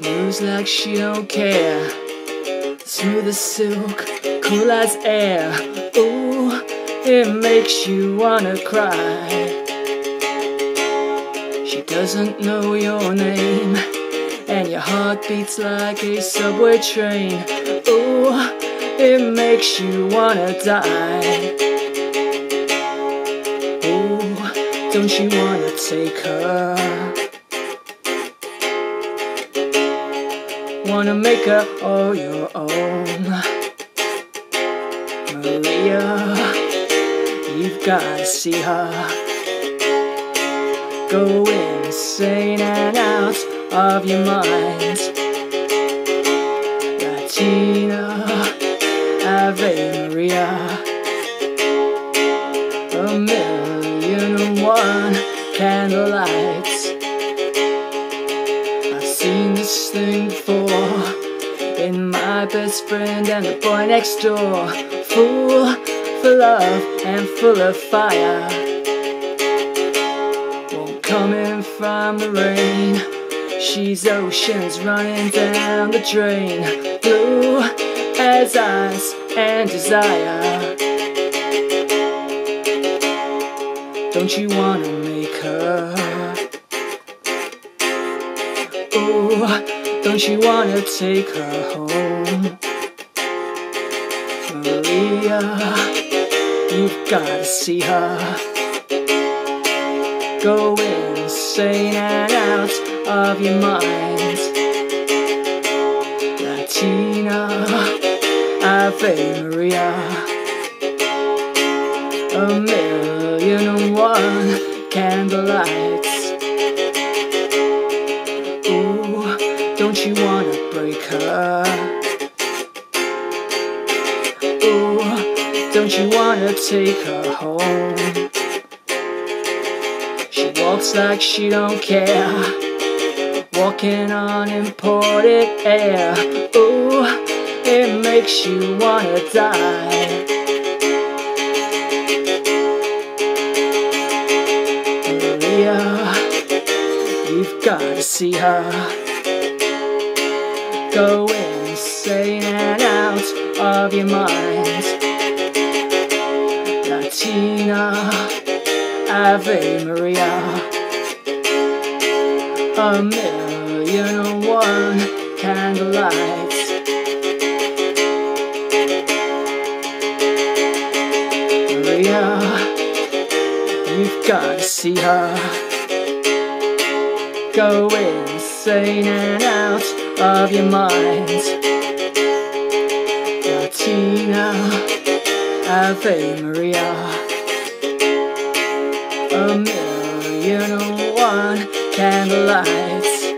Moves like she don't care. Smooth as silk, cool as air. Ooh, it makes you wanna cry. She doesn't know your name, and your heart beats like a subway train. Ooh, it makes you wanna die. Ooh, don't you wanna take her? Wanna make her all your own. Maria, you've gotta see her. Go insane and out of your mind. Latina, Ave Maria. 1,000,001 candlelights. I've seen this thing before, in my best friend and the boy next door. Full for love and full of fire. Won't come in from the rain. She's oceans running down the drain. Blue as ice and desire. Don't you wanna make her? Ooh, don't you wanna take her home? Maria, you've gotta see her. Go insane and out of your mind. Latina, Ave Maria. 1,000,001 candlelights. Ooh, don't you wanna break her? Ooh, don't you wanna take her home? She walks like she don't care, walking on imported air. Ooh, it makes you wanna die. Maria, you've gotta see her. Go insane and out of your mind. Latina, Ave Maria. 1,000,001 candlelights. Maria, you've gotta see her. Go insane and out of your mind. Latina, Ave Maria. 1,000,001 candlelights.